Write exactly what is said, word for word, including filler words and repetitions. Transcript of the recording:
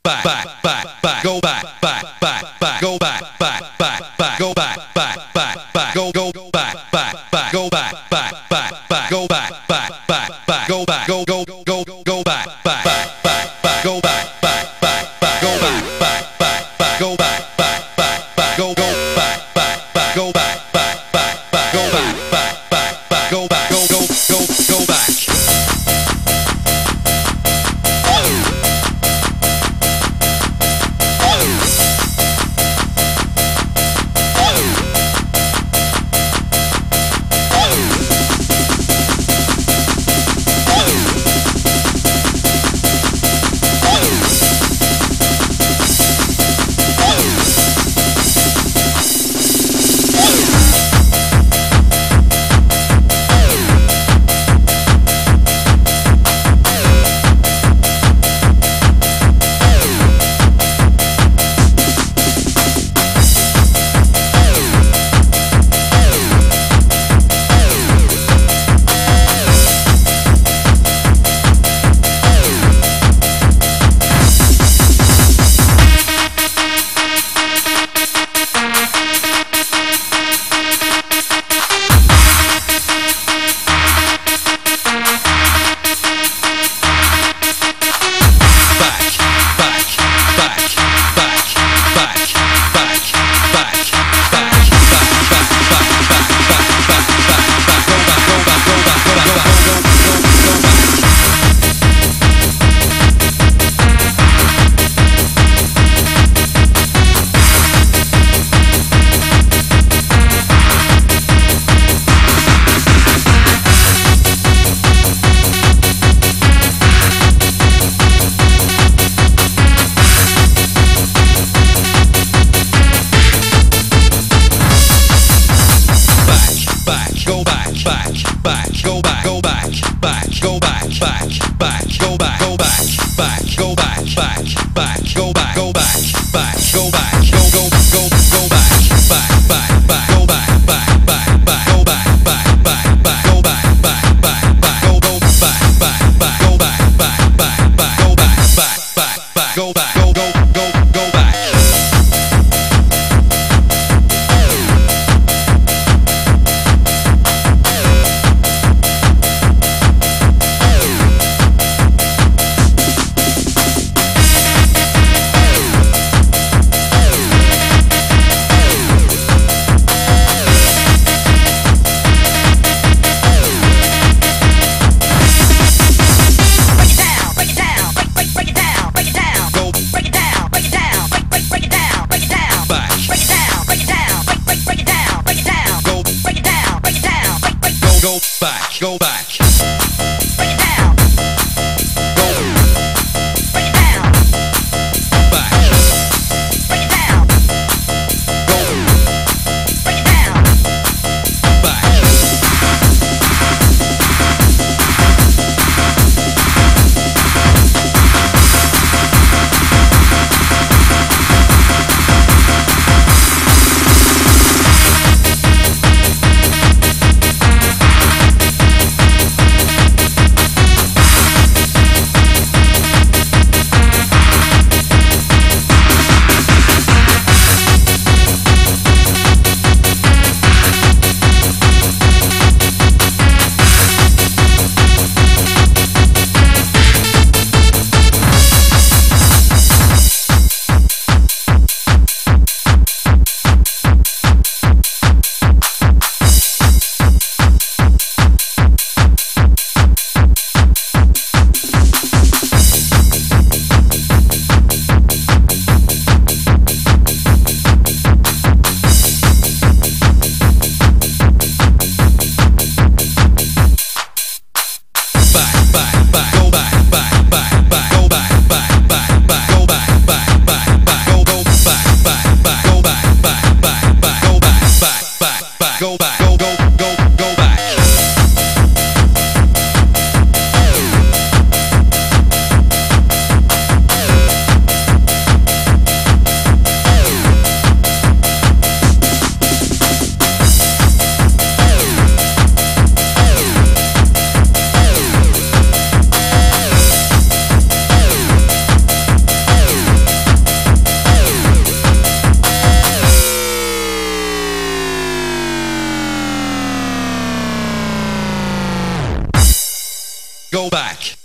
back, back, back, back, go back, back, back, back, go back, back, back, back, go back, back, back, back, go go back, back, back, go back, back, back, back, go back, back, back, back, go back, go go go go back, back, back, back, back, go back, back, back, back, go back, back, back, back, go back, back, back, back, go go back, back, back, go back, back, back, back, go back, back, back, back, go back, go go go go back. Go back. Break it down. Go. Break it down. Back. Break it down. Go. Break it down. Back. go back.